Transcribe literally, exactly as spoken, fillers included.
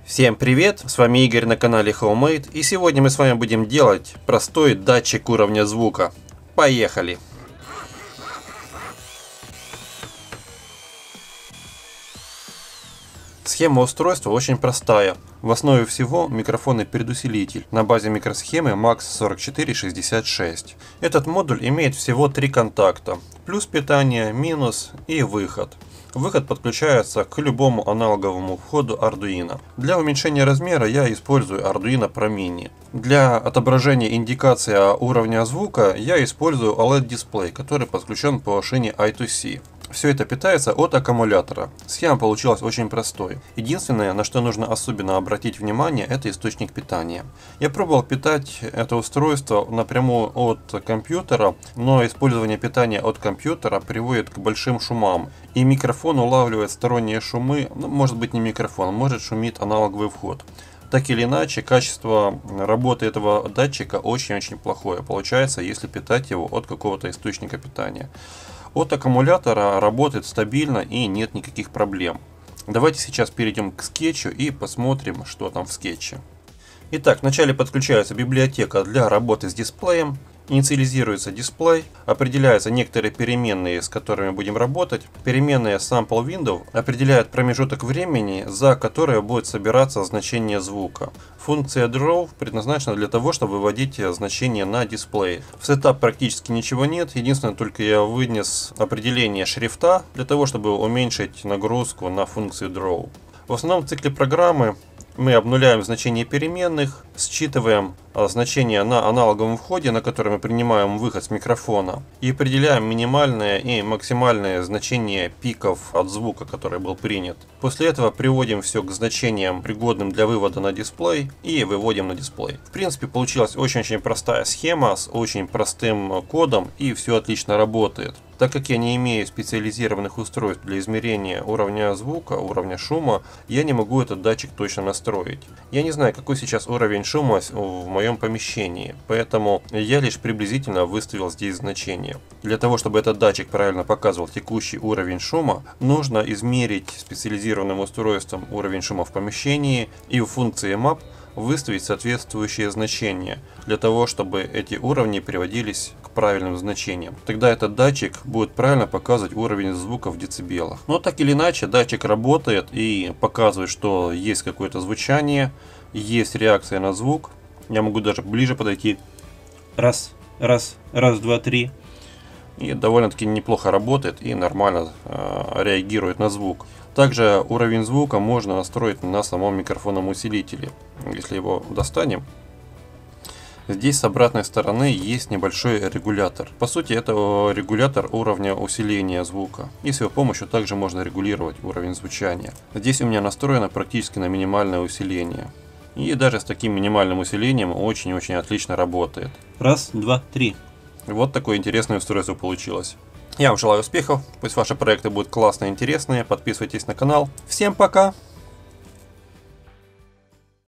Всем привет, с вами Игорь на канале Homemade, и сегодня мы с вами будем делать простой датчик уровня звука. Поехали! Схема устройства очень простая. В основе всего микрофонный предусилитель на базе микросхемы макс сорок четыре шестьдесят шесть. Этот модуль имеет всего три контакта: плюс питание, минус и выход. Выход подключается к любому аналоговому входу Arduino. Для уменьшения размера я использую Arduino Pro Mini. Для отображения индикации уровня звука я использую о лед дисплей, который подключен по шине ай ту си. Все это питается от аккумулятора. Схема получилась очень простой. Единственное, на что нужно особенно обратить внимание, это источник питания. Я пробовал питать это устройство напрямую от компьютера, но использование питания от компьютера приводит к большим шумам. И микрофон улавливает сторонние шумы, ну, может быть не микрофон, может шумит аналоговый вход. Так или иначе, качество работы этого датчика очень-очень плохое получается, если питать его от какого-то источника питания. От аккумулятора работает стабильно и нет никаких проблем. Давайте сейчас перейдем к скетчу и посмотрим, что там в скетче. Итак, вначале подключается библиотека для работы с дисплеем. Инициализируется дисплей, определяются некоторые переменные, с которыми будем работать. Переменная Sample Window определяет промежуток времени, за которое будет собираться значение звука. Функция Draw предназначена для того, чтобы выводить значение на дисплей. В Setup практически ничего нет, единственное, только я вынес определение шрифта для того, чтобы уменьшить нагрузку на функцию Draw. В основном цикле программы мы обнуляем значение переменных, считываем значение на аналоговом входе, на который мы принимаем выход с микрофона, и определяем минимальное и максимальное значение пиков от звука, который был принят. После этого приводим все к значениям, пригодным для вывода на дисплей, и выводим на дисплей. В принципе, получилась очень-очень простая схема с очень простым кодом, и все отлично работает. Так как я не имею специализированных устройств для измерения уровня звука, уровня шума, я не могу этот датчик точно настроить. Я не знаю, какой сейчас уровень шума в моем помещении, поэтому я лишь приблизительно выставил здесь значение. Для того, чтобы этот датчик правильно показывал текущий уровень шума, нужно измерить специализированным устройством уровень шума в помещении и в функции Map выставить соответствующие значения, для того, чтобы эти уровни приводились к правильным значениям. Тогда этот датчик будет правильно показывать уровень звука в децибелах. Но так или иначе, датчик работает и показывает, что есть какое-то звучание, есть реакция на звук. Я могу даже ближе подойти. Раз, раз, раз, два, три. И довольно-таки неплохо работает и нормально э, реагирует на звук. Также уровень звука можно настроить на самом микрофонном усилителе. Если его достанем, здесь с обратной стороны есть небольшой регулятор. По сути, это регулятор уровня усиления звука. И с его помощью также можно регулировать уровень звучания. Здесь у меня настроено практически на минимальное усиление. И даже с таким минимальным усилением очень-очень отлично работает. Раз, два, три. Вот такое интересное устройство получилось. Я вам желаю успехов, пусть ваши проекты будут классные и интересные, подписывайтесь на канал. Всем пока!